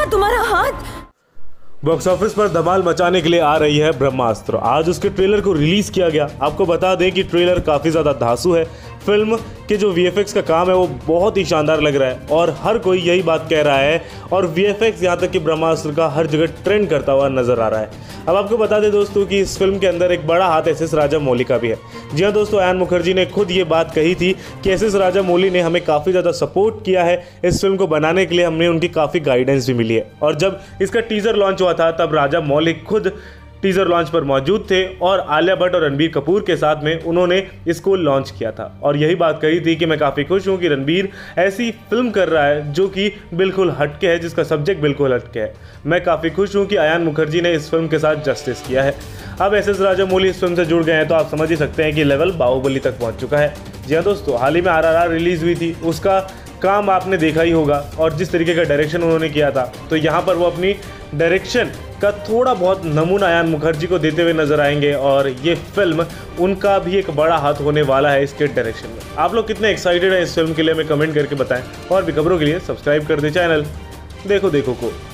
तुम्हारा हाथ। Box office पर धमाल मचाने के लिए आ रही है ब्रह्मास्त्र। आज उसके ट्रेलर को रिलीज किया गया। आपको बता दें कि ट्रेलर काफ़ी ज़्यादा धांसू है। फिल्म के जो वीएफएक्स का काम है वो बहुत ही शानदार लग रहा है और हर कोई यही बात कह रहा है और वीएफएक्स यहाँ तक कि ब्रह्मास्त्र का हर जगह ट्रेंड करता हुआ नजर आ रहा है। अब आपको बता दें दोस्तों कि इस फिल्म के अंदर एक बड़ा हाथ एस एस राजामौली का भी है। जी हाँ दोस्तों, अयान मुखर्जी ने खुद ये बात कही थी कि एस एस राजामौली ने हमें काफ़ी ज़्यादा सपोर्ट किया है इस फिल्म को बनाने के लिए, हमने उनकी काफ़ी गाइडेंस भी मिली है। और जब इसका टीज़र लॉन्च हुआ था तब राजामौली खुद टीज़र लॉन्च पर मौजूद थे और आलिया भट्ट और रणबीर कपूर के साथ में उन्होंने इसको लॉन्च किया था और यही बात कही थी कि मैं काफ़ी खुश हूँ कि रणबीर ऐसी फिल्म कर रहा है जो कि बिल्कुल हटके है, जिसका सब्जेक्ट बिल्कुल हटके है। मैं काफ़ी खुश हूँ कि अयान मुखर्जी ने इस फिल्म के साथ जस्टिस किया है। अब एस एस राजामौली इस फिल्म से जुड़ गए हैं तो आप समझ ही सकते हैं कि लेवल बाहुबली तक पहुँच चुका है। जी हाँ दोस्तों, हाल ही में RRR रिलीज़ हुई थी, उसका काम आपने देखा ही होगा और जिस तरीके का डायरेक्शन उन्होंने किया था, तो यहाँ पर वो अपनी डायरेक्शन का थोड़ा बहुत नमूना अयान मुखर्जी को देते हुए नजर आएंगे और ये फिल्म उनका भी एक बड़ा हाथ होने वाला है इसके डायरेक्शन में। आप लोग कितने एक्साइटेड हैं इस फिल्म के लिए हमें कमेंट करके बताएं और भी खबरों के लिए सब्सक्राइब कर दें चैनल देखो को।